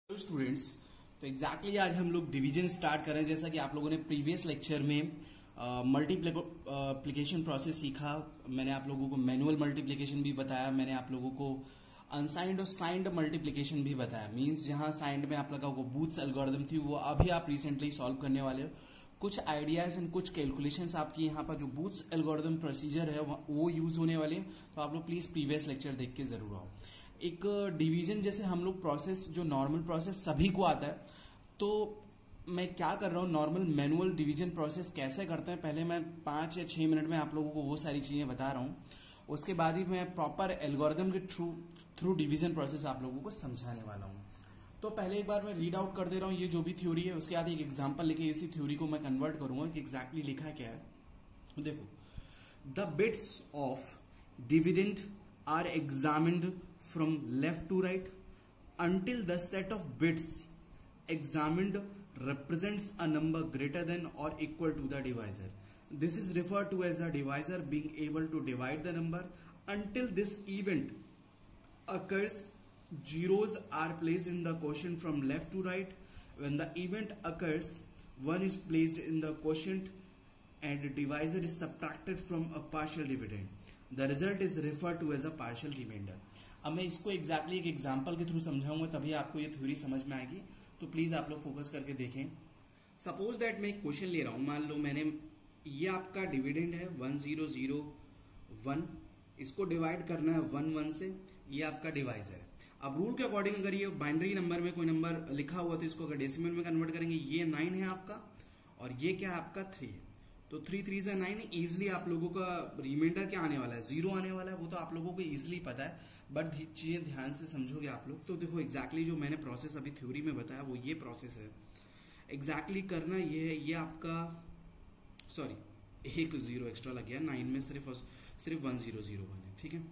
Students, तो exactly आज हम लोग डिवीजन स्टार्ट कर रहे हैं। जैसा कि आप लोगों ने प्रीवियस लेक्चर में मल्टीप्लिकेशन प्रोसेस सीखा। मैंने आप लोगों को मैनुअल मल्टीप्लिकेशन भी बताया, मैंने आप लोगों को अनसाइंड और साइंड मल्टीप्लिकेशन भी बताया। मींस जहां साइंड में आप लोगों को बूथ्स एल्गोरिथम थी वो अभी आप रिसेंटली सॉल्व करने वाले हो। कुछ आइडियाज एंड कुछ कैलकुलेशंस आपकी यहाँ पर जो बूथ्स एल्गोरिथम प्रोसीजर है वो यूज होने वाले हैं। तो आप लोग प्लीज प्रीवियस लेक्चर देख के जरूर आओ। एक डिवीजन जैसे हम लोग प्रोसेस जो नॉर्मल प्रोसेस सभी को आता है, तो मैं क्या कर रहा हूँ, नॉर्मल मैनुअल डिवीजन प्रोसेस कैसे करते हैं पहले मैं 5 या 6 मिनट में आप लोगों को वो सारी चीजें बता रहा हूँ। उसके बाद ही मैं प्रॉपर एल्गोरिथम के थ्रू डिवीजन प्रोसेस आप लोगों को समझाने वाला हूँ। तो पहले एक बार मैं रीड आउट कर दे रहा हूँ ये जो भी थ्योरी है, उसके बाद एक एग्जाम्पल लेके इसी थ्योरी को मैं कन्वर्ट करूंगा कि एग्जैक्टली लिखा क्या है। देखो, the bits of dividend are examined from left to right until the set of bits examined represents a number greater than or equal to the divisor. This is referred to as the divisor being able to divide the number. Until this event occurs, zeros are placed in the quotient from left to right. When the event occurs, 1 is placed in the quotient and the divisor is subtracted from a partial dividend. The result is referred to as a partial remainder. अब मैं इसको exactly एक example के through समझाऊंगा, तभी आपको ये theory समझ में आएगी। तो प्लीज आप लोग फोकस करके देखें। सपोज दैट मैं एक क्वेश्चन ले रहा हूं, मान लो मैंने ये आपका डिविडेंड है 1001, इसको डिवाइड करना है 11 से, ये आपका डिवाइजर है। अब रूल के अकॉर्डिंग अगर ये बाइनरी नंबर में कोई नंबर लिखा हुआ तो इसको अगर डेसिमल में कन्वर्ट करेंगे, ये 9 है आपका और ये क्या है आपका 3 है। तो 3 3 से 9, इजिली आप लोगों का रिमाइंडर क्या आने वाला है, 0 आने वाला है। वो तो आप लोगों को इजिली पता है, बट चीजें ध्यान से समझोगे आप लोग तो देखो एग्जैक्टली जो मैंने प्रोसेस अभी थ्योरी में बताया वो ये प्रोसेस है। एग्जैक्टली करना ये है, ये आपका एक 0 एक्स्ट्रा लग गया, 9 में सिर्फ 1001 है, ठीक है।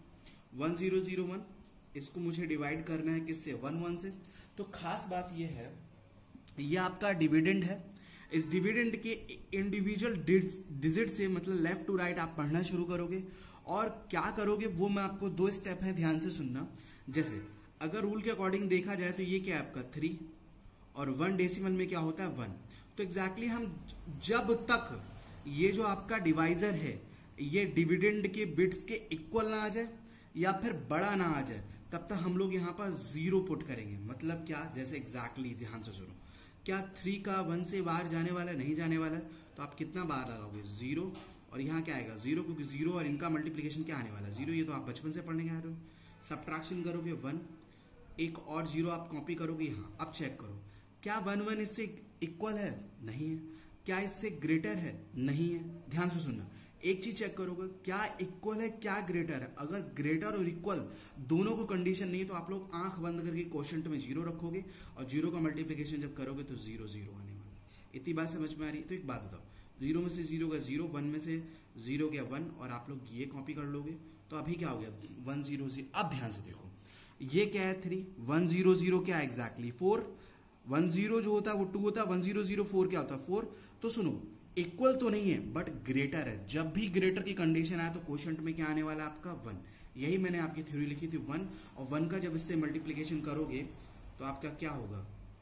1001 इसको मुझे डिवाइड करना है किससे, 11 से। तो खास बात ये है, ये आपका डिविडेंड है। इस डिविडेंड के इंडिविजुअल डिजिट से मतलब लेफ्ट टू राइट आप पढ़ना शुरू करोगे और क्या करोगे वो मैं आपको 2 स्टेप है, ध्यान से सुनना। जैसे अगर रूल के अकॉर्डिंग देखा जाए तो ये क्या है आपका 3 और 1 डेसिमल में क्या होता है 1। तो एग्जैक्टली हम जब तक ये जो आपका डिवाइजर है ये डिविडेंड के बिट्स के इक्वल ना आ जाए या फिर बड़ा ना आ जाए, तब तक हम लोग यहां पर 0 पुट करेंगे। मतलब क्या, जैसे एग्जैक्टली ध्यान से सुनो, क्या 3 का 1 से बाहर जाने वाला है, नहीं जाने वाला है। तो आप कितना बाहर लगाओगे 0, और यहाँ क्या आएगा 0, क्योंकि 0 और इनका मल्टीप्लिकेशन क्या आने वाला है 0। ये तो आप बचपन से पढ़ने के आ रहे हो। सब्ट्रैक्शन करोगे 1, एक और 0 आप कॉपी करोगे यहाँ। अब चेक करो, क्या 1 1 इससे इक्वल है, नहीं है। क्या इससे ग्रेटर है, नहीं है। ध्यान से सुनना, एक चीज चेक करोगे, क्या इक्वल है क्या ग्रेटर है। अगर ग्रेटर और इक्वल दोनों को कंडीशन नहीं है तो आप लोग आंख बंद करके क्वोशंट में 0 रखोगे और 0 का मल्टीप्लिकेशन जब करोगे तो 0 0 आने वाला है। इतनी बात समझ में आ रही है। तो एक बात बताओ, 0 में से 0 गया 0, 1 में से 0 गया 1, और आप लोग ये कॉपी कर लोगे तो अभी क्या हो गया 1 0 0। अब ध्यान से देखो, ये क्या है 3, 1 0 0 क्या एग्जैक्टली 4, 1 0 जो होता है वो 2 होता है, 1 0 0 4 क्या होता है 4। तो सुनो, इक्वल तो नहीं है बट ग्रेटर है। जब भी ग्रेटर की कंडीशन आए तो क्वोशंट में क्या आने वाला है आपका 1। यही मैंने आपकी थ्योरी लिखी थी 1, और 1 का जब इससे मल्टीप्लिकेशन करोगे तो आपका क्या होगा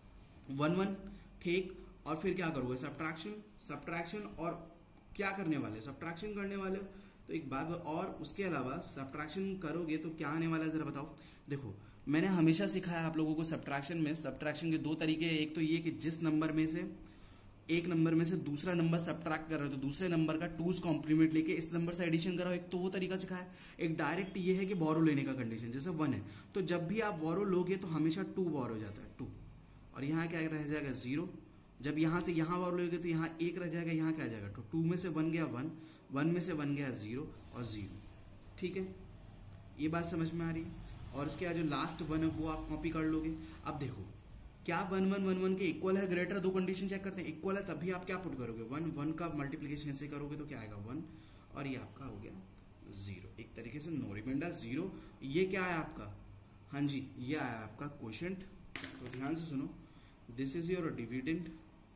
1 1, ठीक। और फिर क्या करोगे सब्ट्रैक्शन और क्या करने वाले, सब्ट्रैक्शन करने वाले हो। तो एक बात और उसके अलावा सब्ट्रैक्शन करोगे तो क्या आने वाला है जरा बताओ। देखो, मैंने हमेशा सिखाया आप लोगों को सब्ट्रैक्शन में, सब्ट्रैक्शन के 2 तरीके हैं। एक तो ये कि जिस नंबर में से एक नंबर में से दूसरा नंबर सब्ट्रैक्ट कर रहे हो तो दूसरे नंबर का 2's कॉम्प्लीमेंट लेके इस नंबर से एडिशन कराओ, एक तो वो तरीका सिखाया। एक डायरेक्ट ये है कि बोरो लेने का कंडीशन, जैसे 1 है तो जब भी आप बोरो लोगे तो हमेशा 2 बोरो हो जाता है 2, और यहाँ क्या रह जाएगा 0। जब यहां से यहां बोरो लोगे तो यहाँ 1 रह जाएगा, यहाँ क्या आ जाएगा 2 में से 1 गया 1, 1 में से 1 गया 0 और 0, ठीक है। ये बात समझ में आ रही है। और उसके बाद जो लास्ट 1 है वो आप कॉपी कर लोगे। अब देखो, क्या 1 1 1 1 के इक्वल है ग्रेटर, 2 कंडीशन चेक करते हैं, इक्वल है तभी आप क्या पुट करोगे 1 1 का मल्टीप्लिकेशन ऐसे करोगे तो क्या आएगा 1, और ये आपका हो गया 0। एक तरीके से नो रिमाइंडर 0। ये क्या है आपका, हाँ जी ये आया आपका क्वोशंट। तो ध्यान से सुनो, this is your dividend,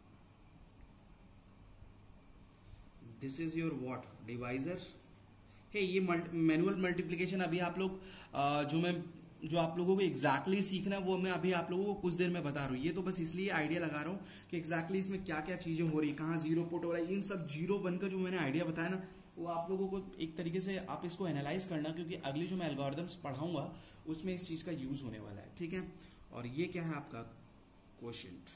this is your what divisor है। ये मैनुअल मल्टीप्लिकेशन अभी आप लोग जो मैं जो आप लोगों को एग्जैक्टली सीखना है वो मैं अभी आप लोगों को कुछ देर में बता रहा हूँ। ये तो बस इसलिए आइडिया लगा रहा हूँ कि एग्जैक्टली इसमें क्या क्या चीजें हो रही, कहाँ जीरो पुट हो रहा है, इन सब 0 1 का जो मैंने आइडिया बताया ना, वो आप लोगों को एक तरीके से आप इसको एनालाइज करना, क्योंकि अगली जो मैं एल्गोरिथम्स पढ़ाऊंगा उसमें इस चीज का यूज होने वाला है, ठीक है। और ये क्या है आपका क्वोशिएंट।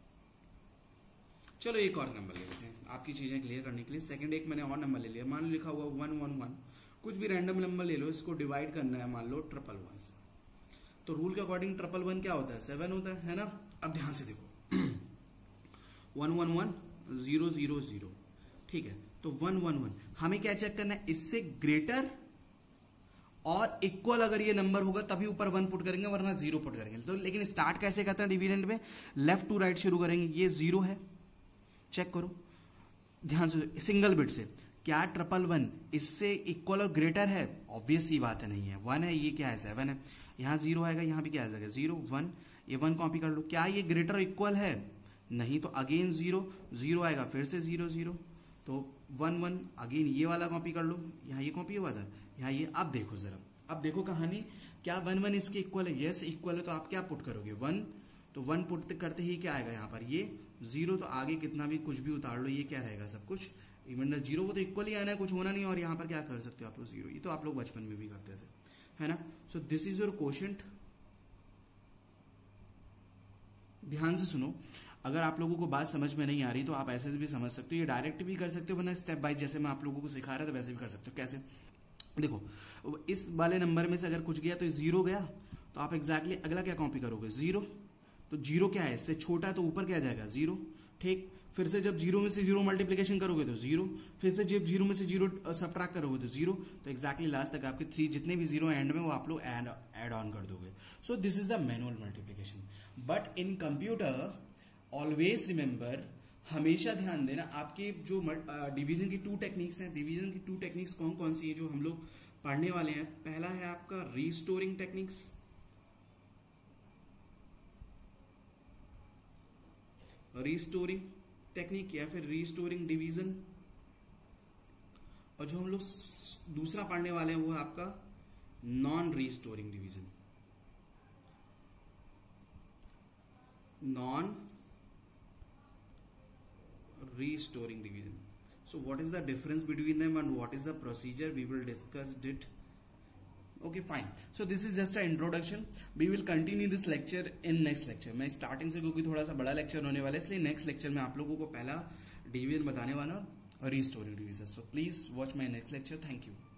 चलो एक और नंबर ले लेते हैं आपकी चीजें क्लियर करने के लिए। सेकंड एक मैंने और नंबर ले लिया, मान लो लिखा हुआ 1 1 1, कुछ भी रैंडम नंबर ले लो, इसको डिवाइड करना है मान लो 1 1 1 से। तो रूल के अकॉर्डिंग 1 1 1 क्या होता है, 7 होता है ना। अब ध्यान से देखो 1 1 1 0 0 0, ठीक है। तो 1 1 1 हमें क्या चेक करना है, इससे ग्रेटर और इक्वल अगर ये नंबर होगा तभी ऊपर 1 पुट करेंगे, वरना 0 पुट करेंगे। तो लेकिन स्टार्ट कैसे करते हैं डिविडेंड में, लेफ्ट टू राइट शुरू करेंगे। ये 0 है, चेक करो ध्यान से, सिंगल बिट से। क्या 1 1 1 इससे इक्वल और ग्रेटर है, ऑब्वियस सी बात है, नहीं है। 1 है, ये क्या है 7 है, यहाँ 0 आएगा, यहाँ भी क्या आ जाएगा 0 1, ये 1 कॉपी कर लो। क्या ये ग्रेटर और इक्वल है, नहीं, तो अगेन 0 0 आएगा, फिर से 0 0, तो 1 1, अगेन ये वाला कॉपी कर लो, यहाँ ये कॉपी हुआ था, यहाँ ये। अब देखो जरा, अब देखो कहानी, क्या 1 1 इसके इक्वल है, यस इक्वल है, तो आप क्या पुट करोगे 1, तो 1 पुट करते ही क्या आएगा यहाँ पर, ये 0, तो आगे कितना भी कुछ भी उतार लो, ये क्या रहेगा सब कुछ इवन 0, वो तो इक्वल ही आना है, कुछ होना नहीं। और यहाँ पर क्या कर सकते हो आप लोग 0, ये तो आप लोग बचपन में भी करते थे, है ना। So this is your quotient. ध्यान से सुनो, अगर आप लोगों को बात समझ में नहीं आ रही तो आप ऐसे भी समझ सकते हो, ये डायरेक्ट भी कर सकते हो, वरना स्टेप बाय जैसे मैं आप लोगों को सिखा रहा था वैसे भी कर सकते हो। कैसे, देखो इस वाले नंबर में से अगर कुछ गया तो 0 गया, तो आप एग्जैक्टली अगला क्या कॉपी करोगे 0, तो 0 क्या है, इससे छोटा है तो ऊपर क्या जाएगा 0, ठीक। फिर से जब 0 में से 0 मल्टीप्लीकेशन करोगे तो 0, फिर से जब 0 में से 0 सबट्रैक्ट करोगे तो 0, तो एग्जैक्टली लास्ट तक आपके 3 जितने भी 0 एंड में वो आप लोग ऐड ऑन कर दोगे। So this is the manual multiplication. But in computer always remember, हमेशा ध्यान देना, आपके जो डिवीजन की 2 टेक्निक्स हैं, डिवीजन की 2 टेक्निक्स कौन कौन सी है जो हम लोग पढ़ने वाले हैं। पहला है आपका रीस्टोरिंग टेक्निक्स, रीस्टोरिंग टेक्निक या फिर रीस्टोरिंग डिवीजन, और जो हम लोग दूसरा पढ़ने वाले हैं वो है आपका non restoring division, non restoring division. So what is the difference between them and what is the procedure, we will discuss it. Okay fine, so this is just an introduction, we will continue this lecture in next lecture. मैं starting से, क्योंकि थोड़ा सा बड़ा lecture होने वाला है, इसलिए नेक्स्ट लेक्चर में आप लोगों को पहला डिवीजन बताने वाला, restoring division. So please watch my next lecture, thank you.